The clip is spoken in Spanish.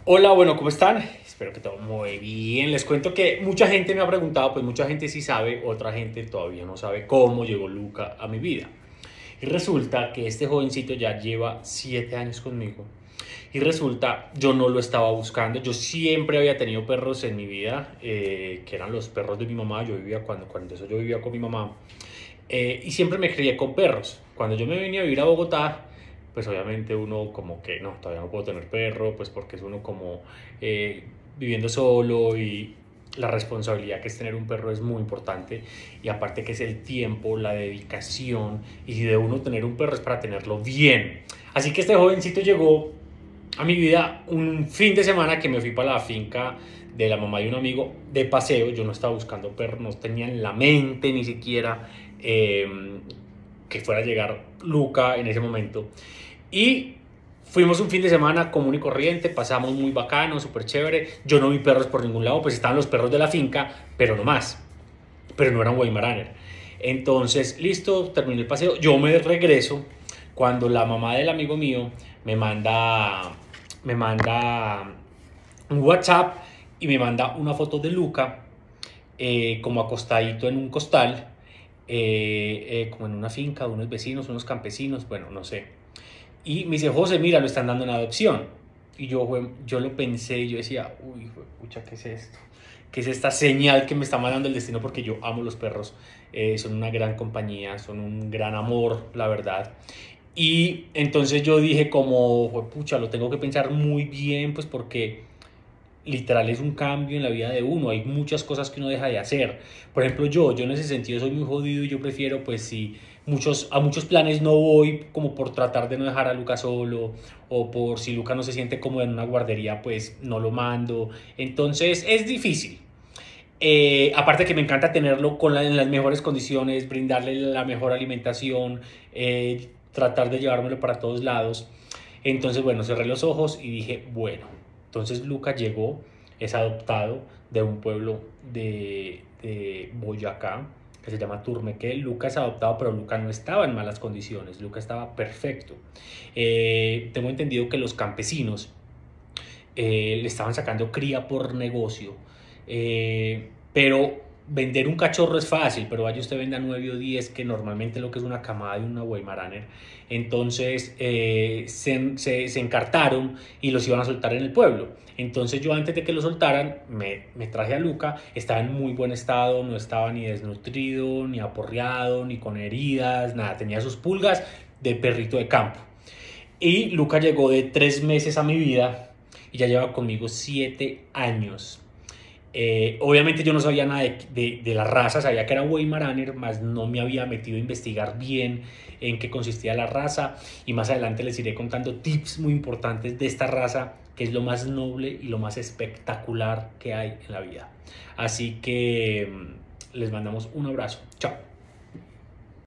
Hola, bueno, ¿cómo están? Espero que todo muy bien. Les cuento que mucha gente me ha preguntado, pues mucha gente sí sabe, otra gente todavía no sabe cómo llegó Luca a mi vida. Y resulta que este jovencito ya lleva 7 años conmigo. Y resulta, yo no lo estaba buscando. Yo siempre había tenido perros en mi vida, que eran los perros de mi mamá. Yo vivía cuando eso yo vivía con mi mamá. Y siempre me crié con perros. Cuando yo me venía a vivir a Bogotá, pues obviamente uno como que no, todavía no puedo tener perro, pues porque es uno como viviendo solo y la responsabilidad que es tener un perro es muy importante y aparte que es el tiempo, la dedicación y si de uno tener un perro es para tenerlo bien. Así que este jovencito llegó a mi vida un fin de semana que me fui para la finca de la mamá de un amigo de paseo. Yo no estaba buscando perro, no tenía en la mente ni siquiera que fuera a llegar Luca en ese momento. Y fuimos un fin de semana común y corriente, pasamos muy bacano, súper chévere. Yo no vi perros por ningún lado, pues estaban los perros de la finca, pero no más. Pero no eran Weimaraner. Entonces, listo, terminé el paseo. Yo me regreso cuando la mamá del amigo mío me manda un WhatsApp y me manda una foto de Luca como acostadito en un costal, como en una finca de unos vecinos, unos campesinos, bueno, no sé. Y me dice, José, mira, lo están dando en adopción. Y yo lo pensé y yo decía, uy, pucha, ¿qué es esto? ¿Qué es esta señal que me está mandando el destino? Porque yo amo los perros, son una gran compañía, son un gran amor, la verdad. Y entonces yo dije como, pucha, lo tengo que pensar muy bien, pues porque literal es un cambio en la vida de uno, hay muchas cosas que uno deja de hacer. Por ejemplo, yo en ese sentido soy muy jodido y yo prefiero, pues si a muchos planes no voy como por tratar de no dejar a Luca solo o por si Luca no se siente cómodo en una guardería, pues no lo mando. Entonces es difícil. Aparte que me encanta tenerlo en las mejores condiciones, brindarle la mejor alimentación, tratar de llevármelo para todos lados. Entonces, bueno, cerré los ojos y dije, bueno, entonces Luca llegó, es adoptado de un pueblo de Boyacá, que se llama Turmeque. Luca es adoptado, pero Luca no estaba en malas condiciones, Luca estaba perfecto. Tengo entendido que los campesinos le estaban sacando cría por negocio, pero vender un cachorro es fácil, pero vaya usted venda 9 o 10, que normalmente lo que es una camada de una Weimaraner. Entonces se encartaron y los iban a soltar en el pueblo. Entonces yo antes de que lo soltaran me traje a Luca, estaba en muy buen estado, no estaba ni desnutrido, ni aporreado, ni con heridas, nada, tenía sus pulgas de perrito de campo. Y Luca llegó de 3 meses a mi vida y ya lleva conmigo 7 años. Obviamente yo no sabía nada de la raza, sabía que era Weimaraner, mas no me había metido a investigar bien en qué consistía la raza y más adelante les iré contando tips muy importantes de esta raza que es lo más noble y lo más espectacular que hay en la vida. Así que les mandamos un abrazo. Chao.